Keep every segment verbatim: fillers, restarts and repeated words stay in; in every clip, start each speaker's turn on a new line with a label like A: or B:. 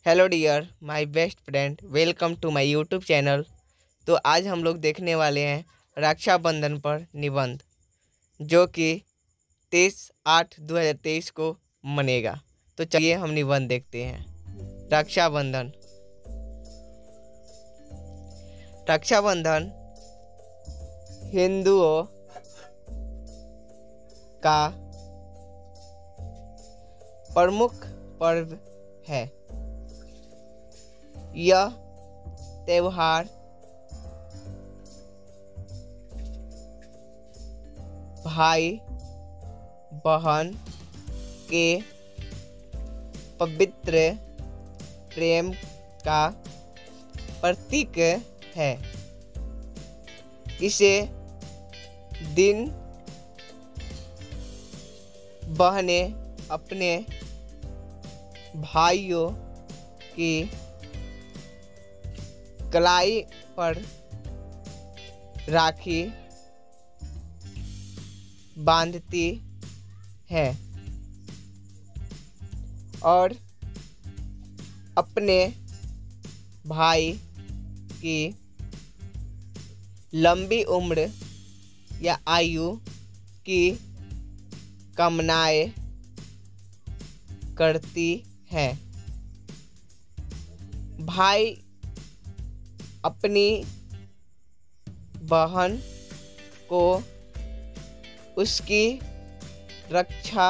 A: Hello dear my best friend, welcome to my YouTube channel. तो आज हम लोग देखने वाले हैं रक्षाबंधन पर निबंध, जो कि तेईस आठ दो हज़ार तेईस को मनेगा। तो चलिए हम निबंध देखते हैं। रक्षाबंधन रक्षाबंधन हिंदुओं का प्रमुख पर्व है। यह त्योहार भाई बहन के पवित्र प्रेम का प्रतीक है। इसे दिन बहनें अपने भाइयों की कलाई पर राखी बांधती है और अपने भाई की लंबी उम्र या आयु की कामनाएं करती है। भाई अपनी बहन को उसकी रक्षा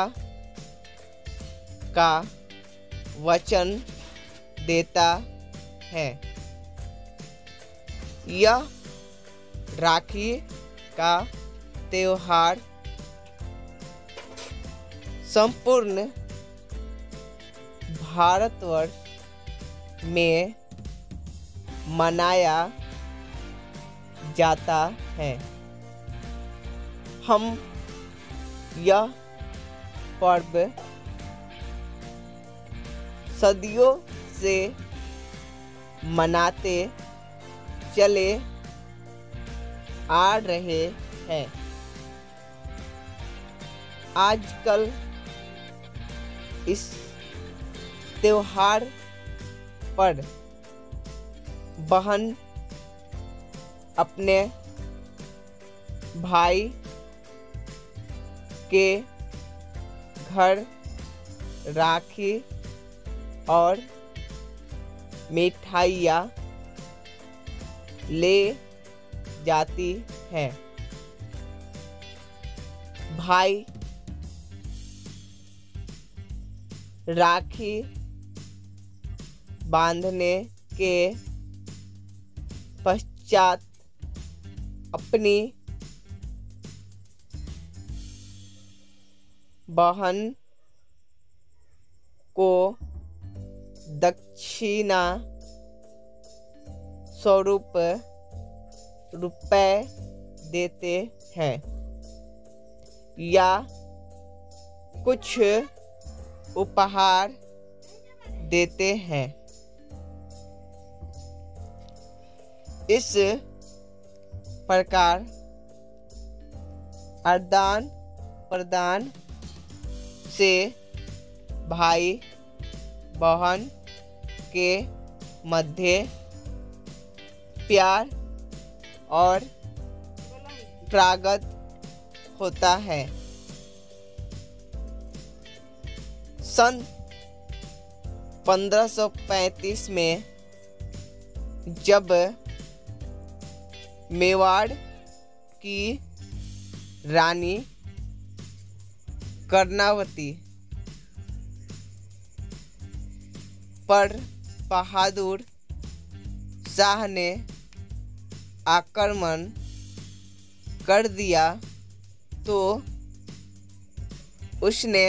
A: का वचन देता है। यह राखी का त्योहार संपूर्ण भारतवर्ष में मनाया जाता है। हम यह पर्व सदियों से मनाते चले आ रहे हैं। आजकल इस त्योहार पर बहन अपने भाई के घर राखी और मिठाइयाँ ले जाती है। भाई राखी बांधने के पश्चात अपनी बहन को दक्षिणा स्वरूप रुपए देते हैं या कुछ उपहार देते हैं। इस प्रकार आदान प्रदान से भाई बहन के मध्य प्यार और प्रगट होता है। सन पंद्रह सौ पैंतीस में जब मेवाड़ की रानी कर्णावती पर बहादुर शाह ने आक्रमण कर दिया, तो उसने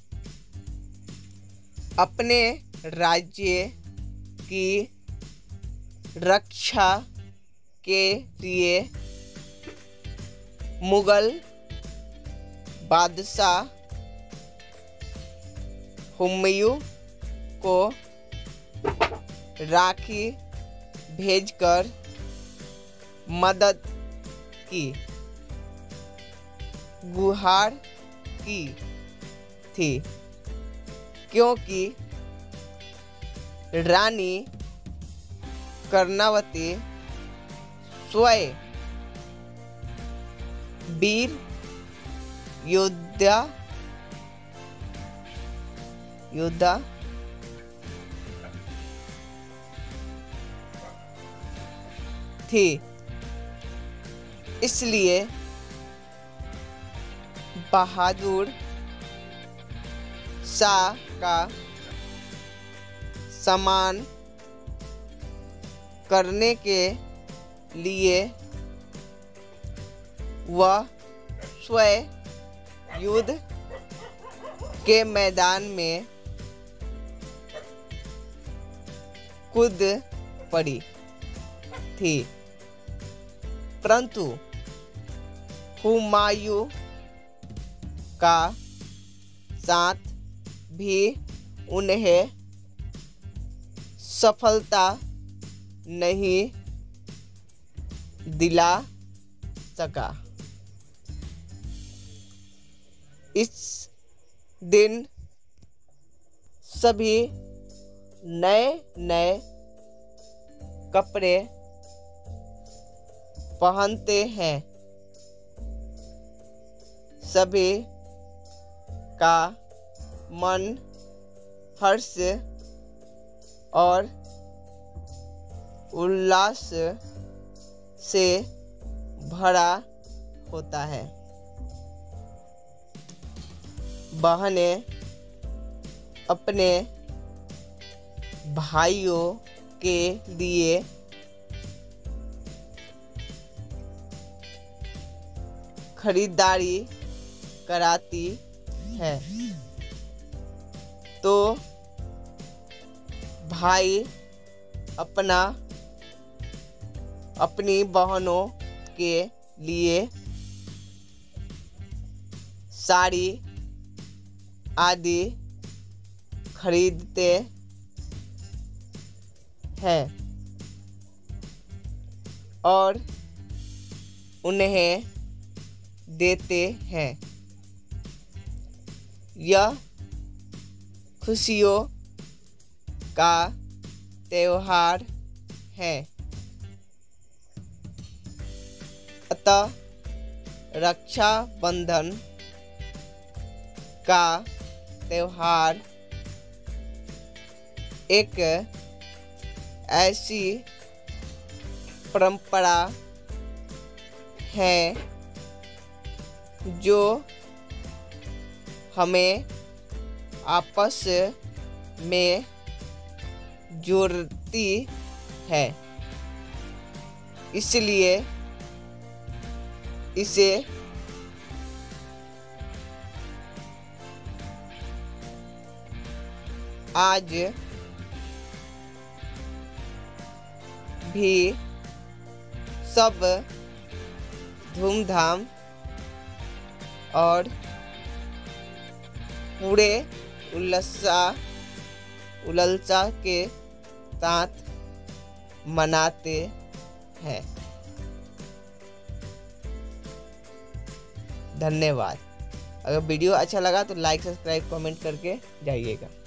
A: अपने राज्य की रक्षा के लिए मुगल बादशाह हुमायूं को राखी भेजकर मदद की गुहार की थी, क्योंकि रानी कर्णावती स्वयं वीर योद्धा योद्धा थी, इसलिए बहादुर शाह का सम्मान करने के लिए वह स्वयं युद्ध के मैदान में कूद पड़ी थी, परंतु हुमायूं का साथ भी उन्हें सफलता नहीं दिला सका। इस दिन सभी नए नए कपड़े पहनते हैं, सभी का मन हर्ष और उल्लास से भरा होता है। बहनें अपने भाइयों के लिए खरीदारी कराती है, तो भाई अपना अपनी बहनों के लिए साड़ी आदि खरीदते हैं और उन्हें देते हैं। यह खुशियों का त्योहार है, अतः रक्षाबंधन का त्योहार एक ऐसी परंपरा है जो हमें आपस में जोड़ती है, इसलिए इसे आज भी सब धूमधाम और पूरे उल्लासा उल्लासा के साथ मनाते हैं। धन्यवाद। अगर वीडियो अच्छा लगा तो लाइक सब्सक्राइब कमेंट करके जाइएगा।